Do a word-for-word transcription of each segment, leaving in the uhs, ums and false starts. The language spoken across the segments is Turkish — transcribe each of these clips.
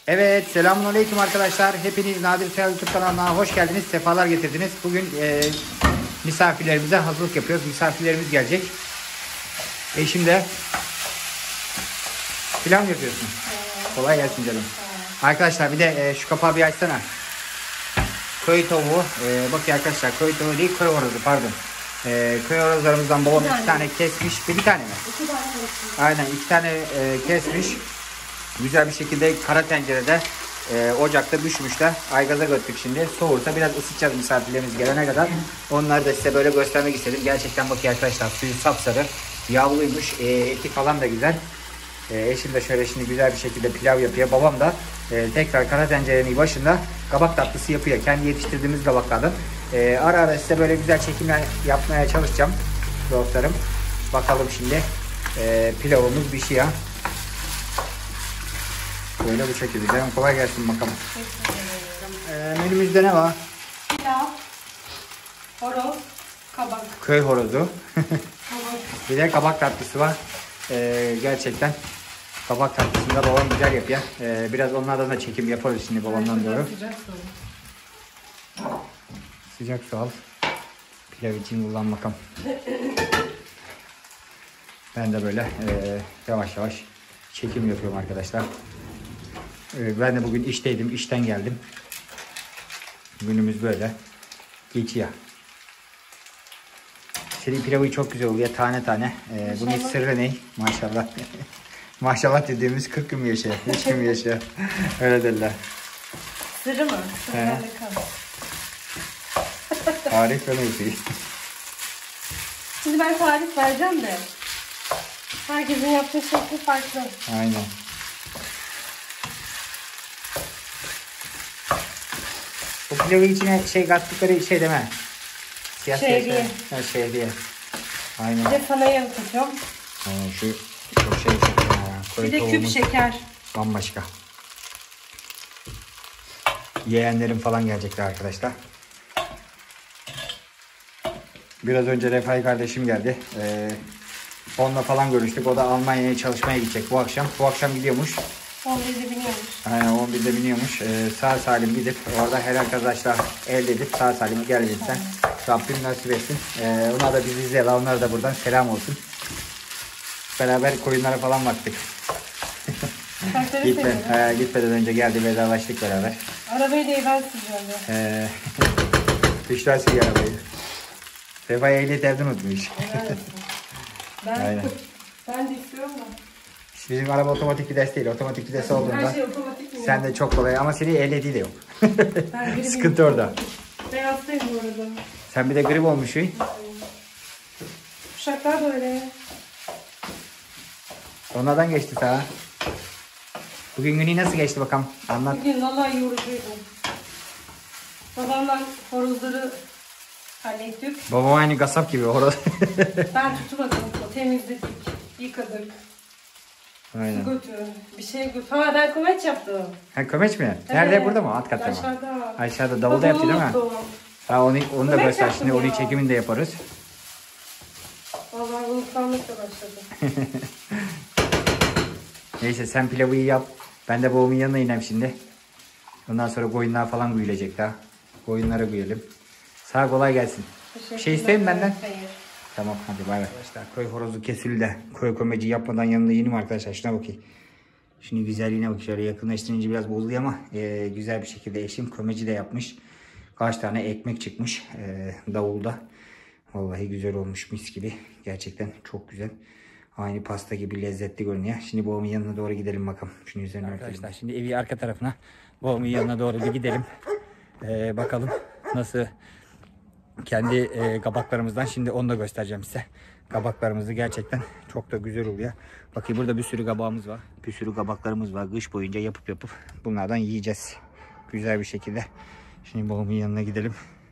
Evet, selamünaleyküm arkadaşlar. Hepiniz Nadir Seyahat YouTube kanalına hoş geldiniz. Sefalar getirdiniz. Bugün e, misafirlerimize hazırlık yapıyoruz. Misafirlerimiz gelecek. Eşim de pilav yapıyorsun. Evet. Kolay gelsin canım. Evet. Arkadaşlar bir de e, şu kapağı bir açsana. Köy tavuğu. E, bakın arkadaşlar, köy tavuğu değil, köy horozu pardon. E, köy horozlarımızdan babam iki tane kesmiş. Bir, bir tane mi? İki tane. Aynen iki tane e, kesmiş. Güzel bir şekilde kara tencerede e, ocakta düşmüşler. Aygaza götürdük şimdi. Soğursa biraz ısıtacağız misafirlerimiz gelene kadar. Onları da size böyle göstermek istedim. Gerçekten bakın arkadaşlar, suyu sapsarı. Yağlıymış. E, eti falan da güzel. E, eşim de şöyle şimdi güzel bir şekilde pilav yapıyor. Babam da e, tekrar kara tencerenin başında kabak tatlısı yapıyor. Kendi yetiştirdiğimiz kabaklardan. E, ara ara size böyle güzel çekimler yapmaya çalışacağım dostlarım. Bakalım şimdi e, pilavımız bir şey ya. Böyle bu şekilde. Canım kolay gelsin bakalım. Ee, menümüzde ne var? Pilav, horoz, kabak. Köy horozu. Bir de kabak tatlısı var. Ee, gerçekten kabak tatlısını da babam güzel yapıyor. Ee, biraz onlardan da çekim yaparız şimdi babamdan doğru. Sıcak su. Sıcak su al. Pilav için kullan bakalım. Ben de böyle e, yavaş yavaş çekim yapıyorum arkadaşlar. Ben de bugün işteydim, işten geldim. Günümüz böyle geçiyor. Senin pilavı çok güzel oluyor, tane tane. Ee, bunun sırrı ne? Maşallah. Maşallah dediğimiz kırk gün mü yaşıyor, üç gün mü yaşıyor? Öyle derler. Sırrı mı? Sırrı Tarif öyle bir şey. Şimdi ben tarif vereceğim de herkesin yaptığı şekli farklı. Aynen. Bu pilavı içine şey kattıkları şey deme. Siyah şehriye. Ha, şehriye. Aynen. Bir de sana yanı katıyorum. Ha, şu çok şey şeker. Bir de küp şeker. Bambaşka. Yeğenlerim falan gelecekler arkadaşlar. Biraz önce Refai kardeşim geldi. Ee, onunla falan görüştük. O da Almanya'ya çalışmaya gidecek bu akşam. Bu akşam gidiyormuş. on birde biniyormuş. Aynen on birde biniyormuş. Ee, sağ salim gidip orada her arkadaşlar elde edip sağ salim gelirsen Rabbim nasip etsin. Ee, onlar da bizi izleyelim. Onlara da buradan selam olsun. Beraber koyunlara falan baktık. Gitme, he, gitmeden önce geldi, vedalaştık beraber. Arabayı da ben sürüyorum. Ee, Büşra sürüyor arabayı. Refa'ya ehliyet evde unutmuş. Evet. Ben, Aynen. Ben de istiyorum da. Bizim araba otomatik vites değil. Otomatik vites olduğunda şey sen de çok kolay ama senin ehliyeti de yok. Sıkıntı orada. Ben hastayım bu arada. Sen bir de grip olmuşsun. Uşaklar da öyle. Onlardan geçti daha. Bugün günü nasıl geçti bakalım? Anlat. Bugün vallahi yorucuydu. Babamla horozları hallettik. Babam aynı kasap gibi horoz. Ben tutmadım. Temizledik, yıkadık. Aynen. Su götürdüm. Bir şey götürdüm. Ha ben komeç yaptım. Ha kömeç mi? Nerede? Evet. Burada mı? Alt katta mı? Aşağıda. Aşağıda. Davulda yaptı değil mi? Ha onu, onu da göster. Şimdi onun çekimini de yaparız. Vallahi unutkanlıkla başladı. Neyse sen pilavı yap. Ben de babamın yanına inem şimdi. Ondan sonra koyunlar falan güyülecek daha. Koyunlara güyelim. Sağ kolay gelsin. Bir şey isteyin benden. Hayır. Tamam hadi bay bay. Arkadaşlar köy horozu kesildi de köy kömeci yapmadan yanında yenim arkadaşlar. Şuna bakayım. Şunu güzelliğine bak, şöyle yakınlaştırınca biraz bozuluyor ama e, güzel bir şekilde eşim kömeci de yapmış. Kaç tane ekmek çıkmış e, davulda. Vallahi güzel olmuş, mis gibi. Gerçekten çok güzel. Aynı pasta gibi lezzetli görünüyor. Şimdi babamın yanına doğru gidelim bakalım. Şunu üzerine arkadaşlar örtelim. Şimdi evi arka tarafına, babamın yanına doğru bir gidelim. Ee, bakalım nasıl kendi e, kabaklarımızdan. Şimdi onu da göstereceğim size. Kabaklarımızı gerçekten çok da güzel oluyor. Bakın burada bir sürü kabağımız var. Bir sürü kabaklarımız var. Kış boyunca yapıp yapıp bunlardan yiyeceğiz. Güzel bir şekilde. Şimdi babamın yanına gidelim.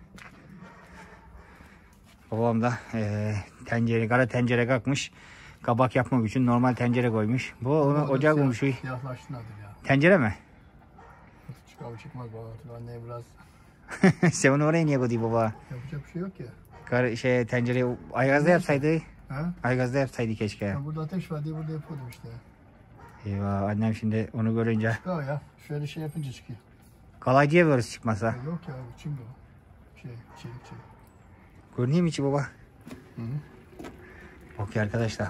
Babam da e, tencere, kara tencere kalkmış. Kabak yapmak için normal tencere koymuş. Bu onu ocağa koymuş. Siyahlaştın adı ya. Tencere mi? Çıkar çıkmaz baba. Anne biraz. Sen onu oraya niye koydun baba? Yapacak bir şey yok ya. Kar şey tencereyi aygazda yapsaydı. Ha? Aygazda yapsaydı keşke. Ya burada ateş var diye burada yapıyordum işte. Eyvah, annem şimdi onu görünce. Yok ya. Şöyle şey yapınca çıkıyor. Kalaycıya böyle çıkmasa. Yok ya. Şimdi o. Şey, çelik çelik. Görüneyim içi baba. Hı hı. Okey arkadaşlar.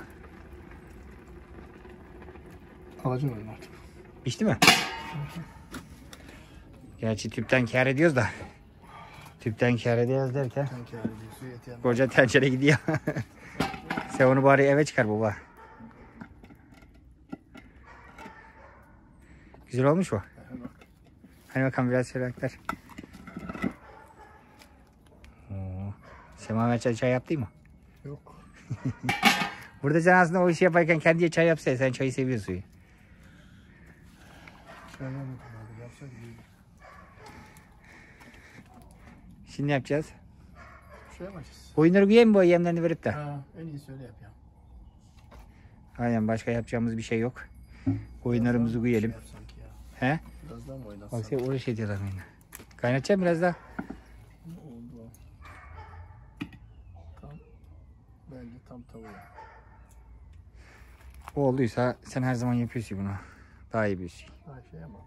Alacağım öyle artık. Pişti mi? Gerçi tüpten kâr ediyoruz da. Tüpten kâr ediyoruz derken. Sen kâr ediyorsun yeter. Koca tencere gidiyor. Sen onu bari eve çıkar baba. Güzel olmuş mu? Hani bakalım biraz şöyle aktar. Oo. Semaver çay, çay yaptı mı? Yok. Burada sen aslında o işi yaparken kendiye çay yapsana. Sen çayı seviyorsun. Çay yapmadım abi. Yapsak iyi. Şimdi ne yapacağız? Şey yapacağız. Koyunları güye mi bu yemlerini verip de? Ha, en iyisi öyle yap ya. Aynen, başka yapacağımız bir şey yok. Koyunlarımızı güyelim. Şey yapsak ya. He? Biraz daha mı oynatsak? Bak sen uğraş ediyorlar yine. Kaynatacağım biraz daha. Oldu o. Tam. Bence tam tavuğu. O olduysa sen her zaman yapıyorsun bunu. Daha iyi bir şey. Ha şey yapalım.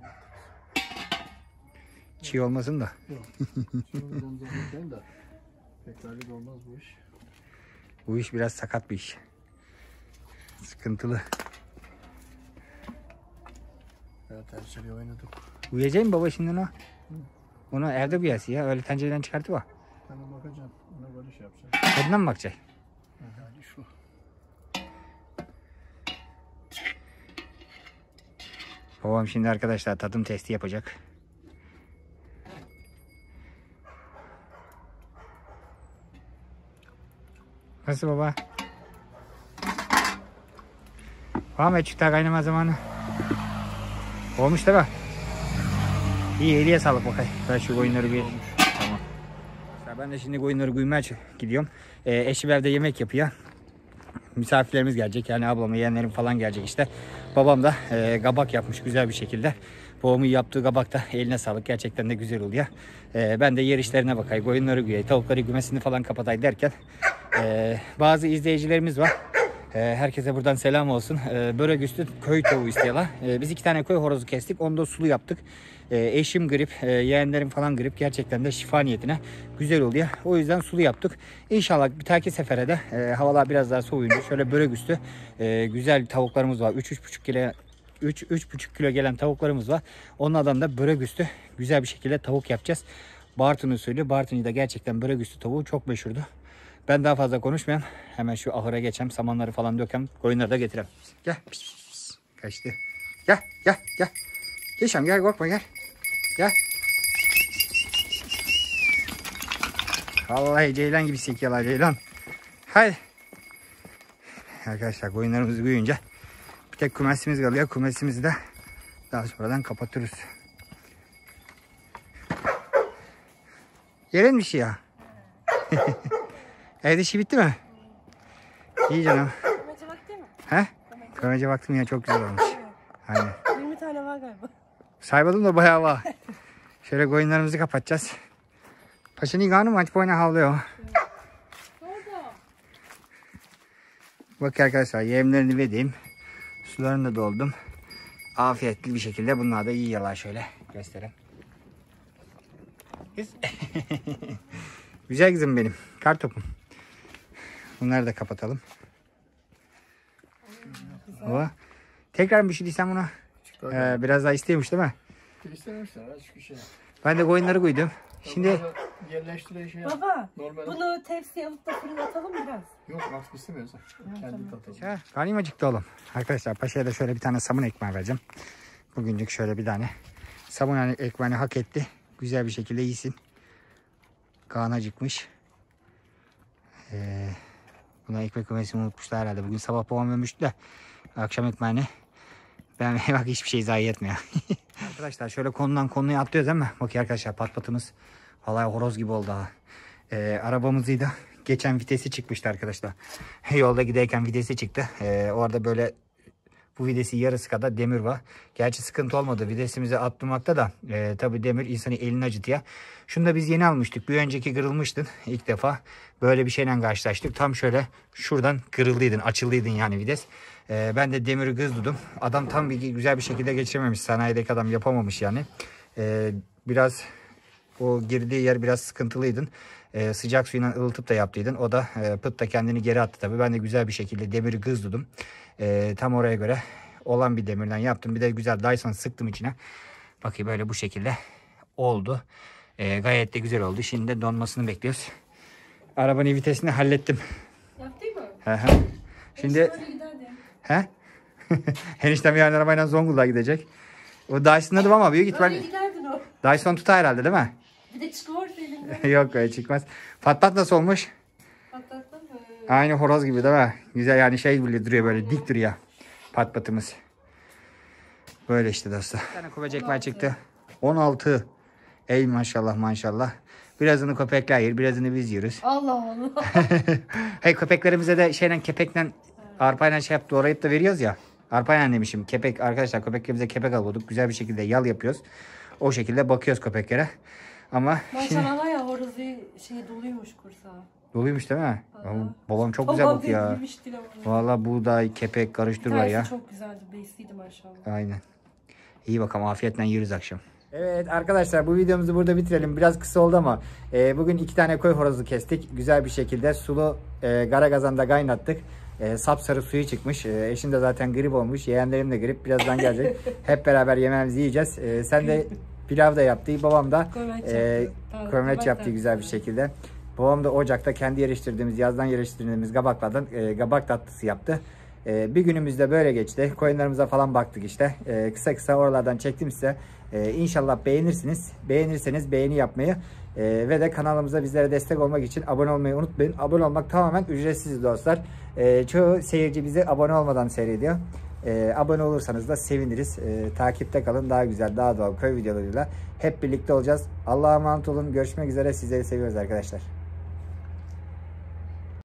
Çiğ olmasın da. Yok. Şimdi buradan zannedeceğim de. Pek de olmaz bu iş. Bu iş biraz sakat bir iş. Sıkıntılı. Evet, tencereyi oynadık. Uyuyacak mı baba şimdi onu? Onu evde uyasın ya. Öyle tencereden çıkartı var. Hemen bakacağım. Ona böyle şey yapacağım. Tadına mı bakacak? Hadi şu. Babam şimdi arkadaşlar tadım testi yapacak. Nasıl baba? Ahmet çıktı kaynama zamanı. Olmuş değil mi? İyi, eliye sağlık bakayım. Ben şu koyunları bir... Tamam. Ben de şimdi koyunları güymeye gidiyorum. Ee, eşim evde yemek yapıyor. Misafirlerimiz gelecek, yani ablamın yeğenlerim falan gelecek işte. Babam da e, kabak yapmış güzel bir şekilde. Babamın yaptığı kabak da eline sağlık, gerçekten de güzel oluyor. E, ben de yer işlerine bakayım, koyunları güyeyim, tavukları güymesini falan kapatayım derken e, bazı izleyicilerimiz var. E, herkese buradan selam olsun. E, börek üstü köy tavuğu istiyorlar. E, biz iki tane köy horozu kestik, onu da sulu yaptık. E, eşim grip, e, yeğenlerim falan grip, gerçekten de şifa niyetine güzel oluyor. O yüzden sulu yaptık. İnşallah bir dahaki sefere de e, havalar biraz daha soğuyunca şöyle börek üstü e, güzel tavuklarımız var. üç üç buçuk kilo üç üç buçuk kilo gelen tavuklarımız var. Onlardan da börek üstü güzel bir şekilde tavuk yapacağız. Bartın usulü. Bartın'da gerçekten börek üstü tavuğu çok meşhurdu. Ben daha fazla konuşmayayım. Hemen şu ahıra geçeyim. Samanları falan dökem. Koyunları da getireyim. Gel. Pis, pis, pis. Kaçtı. Gel. Gel. Gel. Geçem gel, korkma gel. Gel. Vallahi ceylan gibi sekiyorlar ceylan. Haydi. Arkadaşlar koyunlarımızı büyüyünce bir tek kümesimiz kalıyor. Kümesimizi de daha sonradan kapatırız. Yerin bir şey ya. Evde işi bitti mi? İyi canım. Kömece vakti mi? He? Kömece baktım ya, çok güzel olmuş. Aynen. yirmi tane var galiba. Saymadım da bayağı var. Şöyle koyunlarımızı kapatacağız. Paşanın kanı mı? Açıp oyna havlıyor. Bak arkadaşlar, yemlerini verdim. Sularını da doldum. Afiyetli bir şekilde bunlar da yiyorlar, şöyle göstereyim. Kız. Güzel kızım benim. Kartopum. Bunları da kapatalım. O. Tekrar bir şey diysem buna. Ee, biraz daha istiyormuş değil mi? İstemişler hiçbir şey. Ben de koyunları koydum. Şimdi yerleştire şey yap. Baba, Normal. bunu tepsiye alıp da fırına atalım biraz. Yok artık istemiyorsan. Kendi tatalım. Ha, karnım acıktı oğlum. Arkadaşlar Paşa'ya da şöyle bir tane saman ekmeği vereceğim. Bugüncük şöyle bir tane. Saman ekmeğini hak etti. Güzel bir şekilde yesin. Kaan acıkmış. Ee, buna ekmek yemesini unutmuşlar herhalde. Bugün sabah babam yemişti de akşam ekmeğini. Ben bak hiçbir şey zayi etmiyor. Arkadaşlar şöyle konudan konuya atlıyoruz değil mi? Bakın arkadaşlar, pat patımız vallahi horoz gibi oldu ha. Ee, arabamızıydı. Geçen vitesi çıkmıştı arkadaşlar. Yolda giderken vitesi çıktı. Ee, orada böyle Bu videsi yarısı kadar demir var. Gerçi sıkıntı olmadı. Videsimizi attırmakta da e, tabii demir insanı elini acıtıyor. Şunu da biz yeni almıştık. Bir önceki kırılmıştın. İlk defa böyle bir şeyle karşılaştık. Tam şöyle şuradan kırıldıydın, açıldıydın yani vides. E, ben de demiri kızdım. Adam tam bir güzel bir şekilde geçirememiş. Sanayideki adam yapamamış yani. E, biraz o girdiği yer biraz sıkıntılıydın. Ee, sıcak suyla ılıtıp da yaptıydın. O da e, pıt da kendini geri attı tabii. Ben de güzel bir şekilde demiri kızdırdım. Ee, tam oraya göre olan bir demirden yaptım. Bir de güzel Dyson sıktım içine. Bakayım böyle bu şekilde oldu. Ee, gayet de güzel oldu. Şimdi de donmasını bekliyoruz. Arabanın vitesini hallettim. Yaptın mı? Hı hı. Şimdi Öyle giderdi. he? Eniştem yarın arabayla Zonguldak'a gidecek. O Dyson'ladım ama büyük ihtimal Öyle giderdin o. Dyson tutar herhalde değil mi? Bir de çıkıyor elimden. Yok öyle çıkmaz. Pat pat nasıl olmuş? Patlattın mı? Aynı horoz gibi değil mi? Güzel yani şey bile duruyor böyle dik duruyor. Pat patımız. Böyle işte dostlar. Bir tane köpek ekmeği çıktı. on altı. Ey maşallah maşallah. Birazını köpekler yer, birazını biz yiyoruz. Allah Allah. Hey köpeklerimize de şeyle kepekle arpayla şey yapıp doğrayıp da veriyoruz ya. Arpayla demişim. Kepek arkadaşlar köpeklerimize kepek alıyorduk. Güzel bir şekilde yal yapıyoruz. O şekilde bakıyoruz köpeklere. Ama şimdi... Maşallah ya horozu şey doluymuş kursağı. Doluymuş değil mi? Aha. Babam çok güzel Babam bakıyor ya. yemişti lan onu. Valla buğday, kepek karıştırıyorlar ya. Tersi çok güzeldi. Besliydi maşallah. Aynen. İyi bakalım afiyetle yeriz akşam. Evet arkadaşlar bu videomuzu burada bitirelim. Biraz kısa oldu ama e, bugün iki tane koy horozu kestik. Güzel bir şekilde sulu e, gara kazanda kaynattık. E, sapsarı suyu çıkmış. E, eşim de zaten grip olmuş. Yeğenlerim de grip. Birazdan gelecek. Hep beraber yemeğimizi yiyeceğiz. E, sen de pilav da yaptı. Babam da e, kömeç yaptı güzel bir şekilde. Babam da ocakta kendi yerleştirdiğimiz, yazdan yerleştirdiğimiz kabaklardan e, kabak tatlısı yaptı. E, bir günümüz de böyle geçti. Koyunlarımıza falan baktık işte. E, kısa kısa oralardan çektim size. E, İnşallah beğenirsiniz. Beğenirseniz beğeni yapmayı e, ve de kanalımıza bizlere destek olmak için abone olmayı unutmayın. Abone olmak tamamen ücretsiz dostlar. E, çoğu seyirci bize abone olmadan seyrediyor. E, abone olursanız da seviniriz. E, takipte kalın. Daha güzel, daha doğal köy videolarıyla hep birlikte olacağız. Allah'a emanet olun. Görüşmek üzere. Sizleri seviyoruz arkadaşlar.